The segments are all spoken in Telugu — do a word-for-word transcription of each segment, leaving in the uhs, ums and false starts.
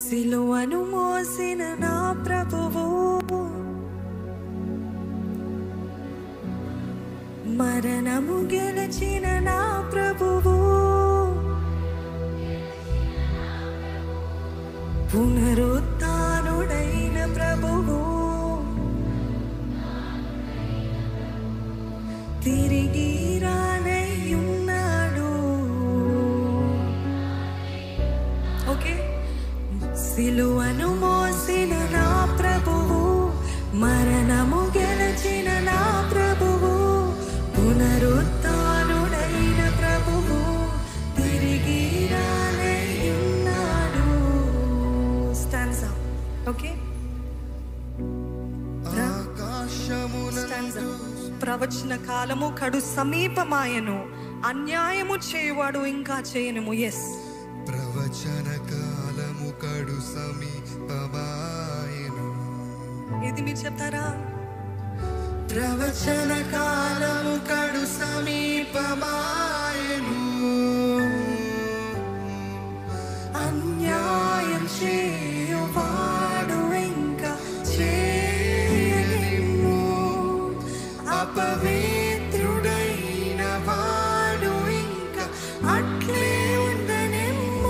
సిలువను మోసిన నా ప్రభువు, మరణము గెలిచిన నా ప్రభువు, పునరుత్థానుడైన ప్రభువు, తిరిగి రానయ్యున్నాడు. ఓకే, సిలువను మోసిన నా ప్రభువు, మరణము గెలిచిన నా ప్రభువు, పునరుత్థానుడైన ప్రభువు, తిరిగి రానయ్యున్నాడు. Stands up. Okay, stands up. ప్రవచన కాలము కడు సమీపమాయను, అన్యాయము చేయవాడు ఇంకా చేయనుము. ఎస్, ప్రవచన కాలము కడు సమీపమాయను. ఇది మీరు చెప్తారా? ప్రవచన కాలము కడు సమీపమాయను, అన్యాయం చేయువాడు ఇంకా చేయనిమ్ము, అపవిత్రుడైన వాడు ఇంకా అట్లే ఉండనిమ్ము,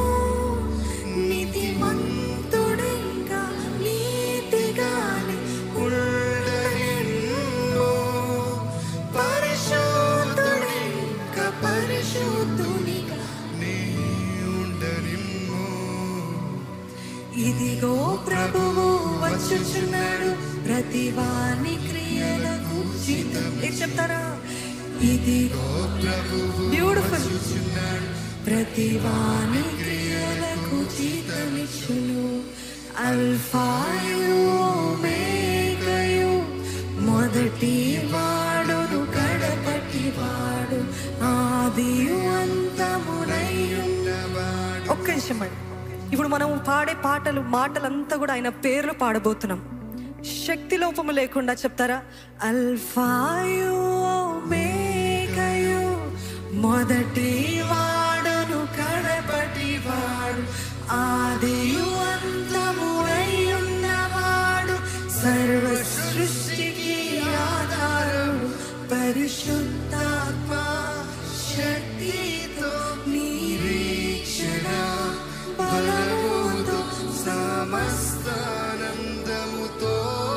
నీతిమంతుడింకా నీతిగానే ఉండనిమ్ము, పరిశుద్ధుడింకా పరిశుద్ధునిగా నీ ఉండనిమ్ము. ఇదిగో ప్రభువు వచ్చుచున్నాడు, ప్రతివాని క్రియలకు జీతం. ఏం చెప్తారా? ఇదిగో ప్రభువు బ్యూటిఫుల్, వచ్చుచున్నాడు, ప్రతివాని క్రియలకు జీతమిచ్చును. అల్ఫాయు ఓమేగయు, మొదటి వాడును కడపటి వాడు, ఆదియు అంతమునైయున్నవాడు. ఒక్క నిమిషం అండి. ఇప్పుడు మనం పాడే పాటలు మాటలంతా కూడా ఆయన పేర్లు పాడబోతున్నాం. శక్తి లోపము లేకుండా చెప్తారా? అల్ఫాయు ఓమేగయు, మొదటి వాడును కడపటి వాడు, ఆదియు అంతము అయ్యున్నవాడు, సర్వ సృష్టికి ఆధారుడు, పరిశుద్ధాత్మ శక్తితో నిరీక్షణ బలముతో సమస్తానందముతో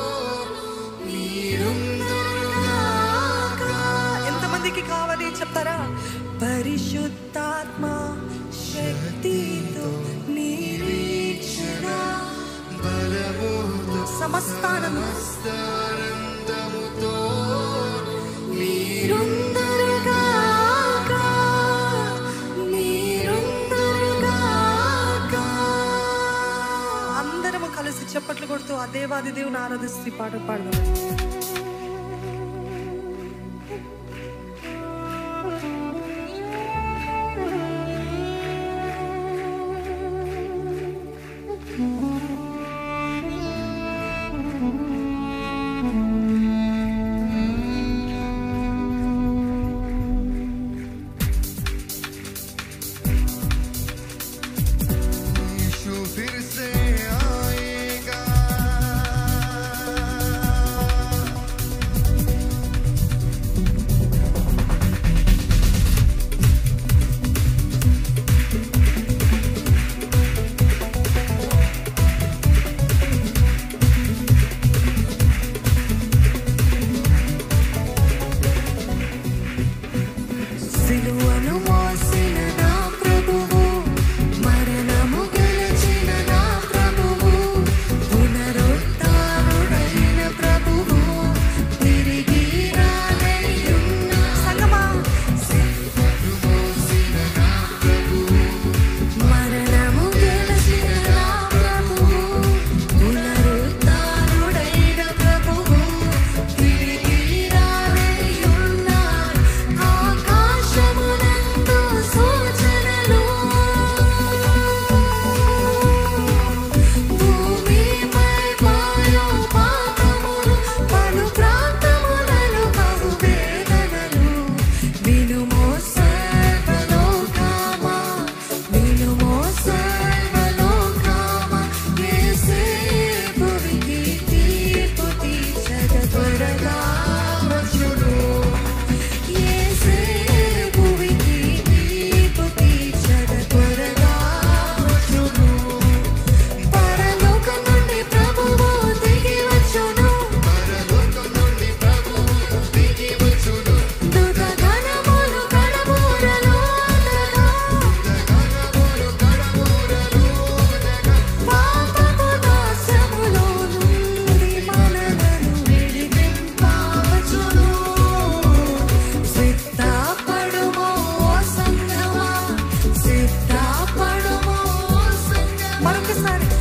మీరుందురుగాక. ఎంతమందికి కావాలి చెప్తారా? పరిశుద్ధాత్మ శక్తితో నిరీక్షణ బలముతో సమస్తానందముతో మీరుందురుగాక, మీరుందురుగాక. అందరము కలిసి చప్పట్లు కొడుతూ ఆ దేవాది దేవుని ఆరాధిస్తూ ఈ పాట పాడదాం. यीशु फिर से आएगा,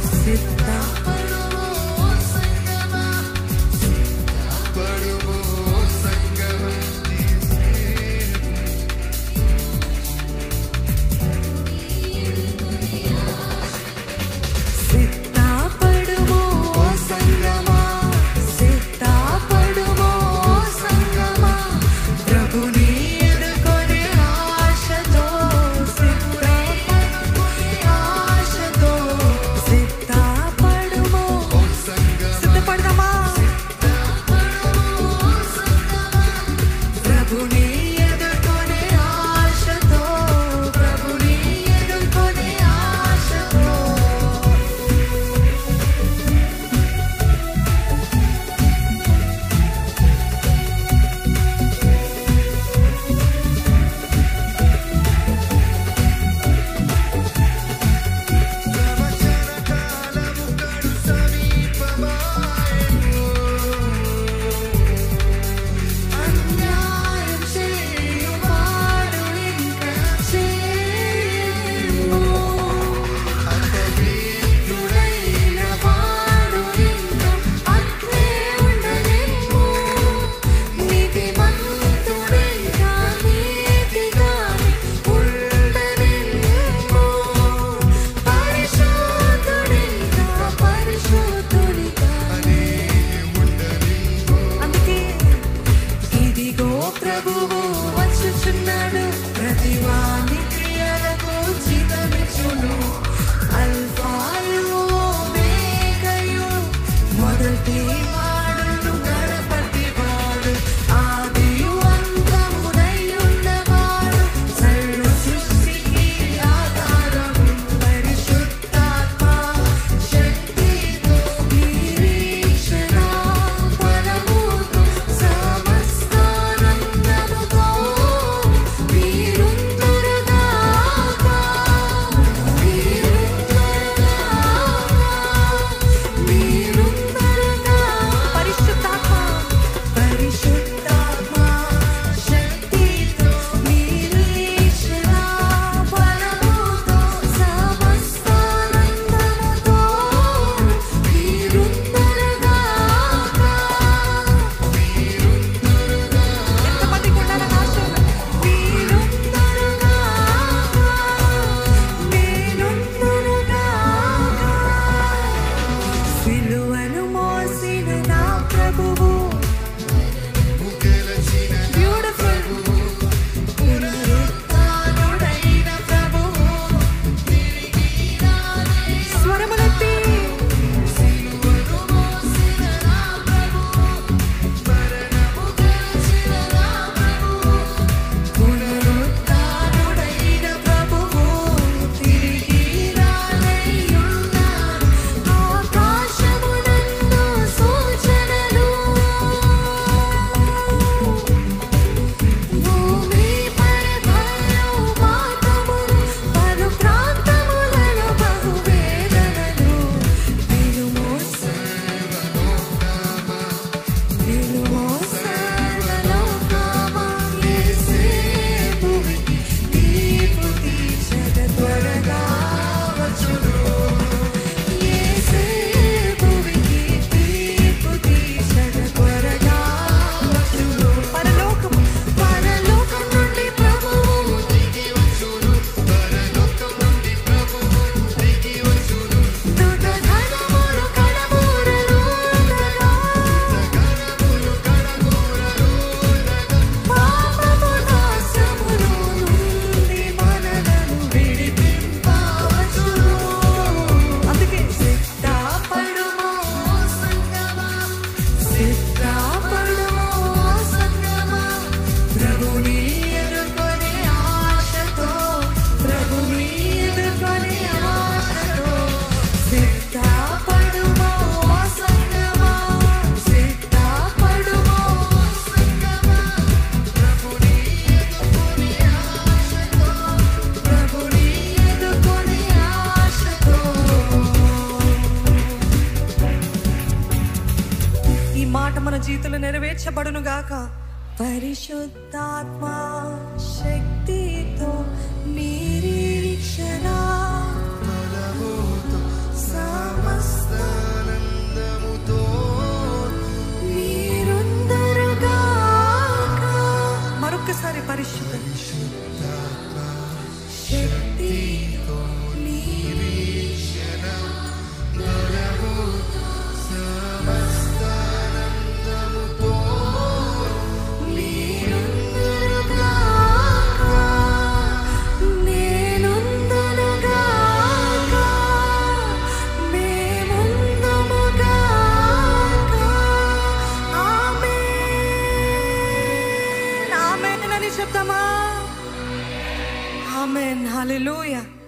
జీవితంలో నెరవేర్చబడును గాక. పరిశుద్ధాత్మ శక్తితో నిరీక్షణ బలముతో సమా చెప్తామా? ఆమేన్, హల్లెలూయా.